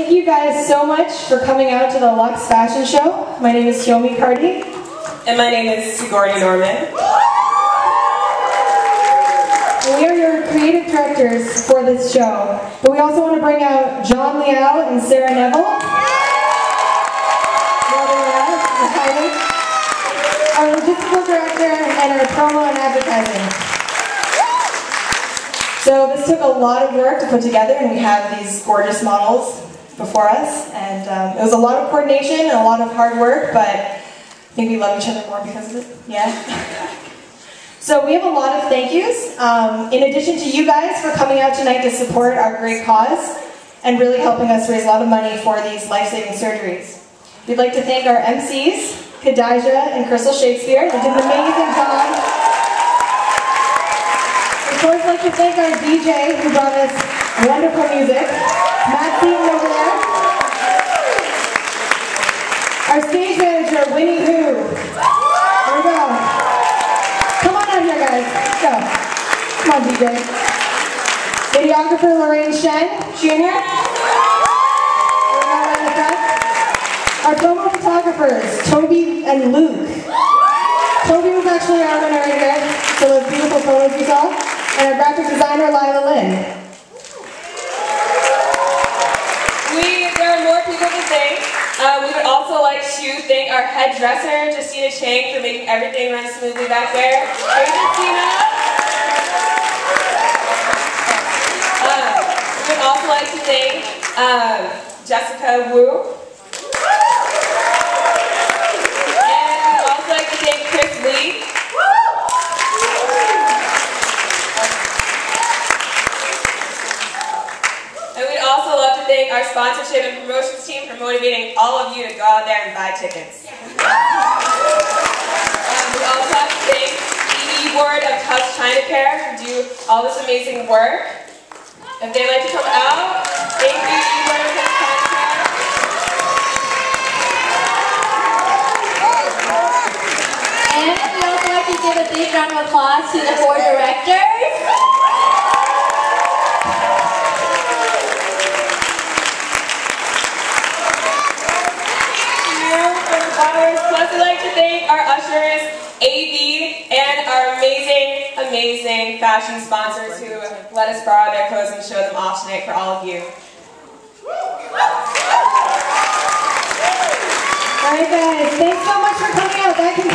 thank you guys so much for coming out to the Lux Fashion Show. My name is Hyomi Cardi. And my name is Sigourney Norman. We are your creative directors for this show. But we also want to bring out John Liao and Sarah Neville. Our logistical director and our promo and advertising. So this took a lot of work to put together, and we have these gorgeous models before us. And it was a lot of coordination and a lot of hard work, but I think we love each other more because of it. Yeah. So we have a lot of thank yous. In addition to you guys for coming out tonight to support our great cause and really helping us raise a lot of money for these life-saving surgeries. We'd like to thank our MCs, Kadijah and Crystal Shakespeare. They did an amazing job. Of course, I'd like to thank our DJ who brought us wonderful music, Matt Seaton over there. Our stage manager, Winnie Hu. Here we go. Come on out here, guys. Let's go. Come on, DJ. Videographer, Lorraine Shen, Jr. Our promo photographers, Toby and Luke. Toby was actually our winner right here for those beautiful photos you saw. And our graphic designer, Lila Lynn. There are more people to thank. We would also like to thank our head dresser, Justina Chang, for making everything run smoothly back there. Hey, Justina! We would also like to thank Jessica Wu. And we would also like to thank Chris Lee. And we'd also love to thank our sponsorship and promotions team for motivating all of you to go out there and buy tickets. We also have to thank the E-Board of Touch China Care who do all this amazing work. If they'd like to come out, thank you, E-Board of Touch China Care. And we also like to give a big round of applause to the 4 directors. Plus, I'd like to thank our ushers, AV, and our amazing, amazing fashion sponsors who let us borrow their clothes and show them off tonight for all of you. All right, guys, thanks so much for coming out. That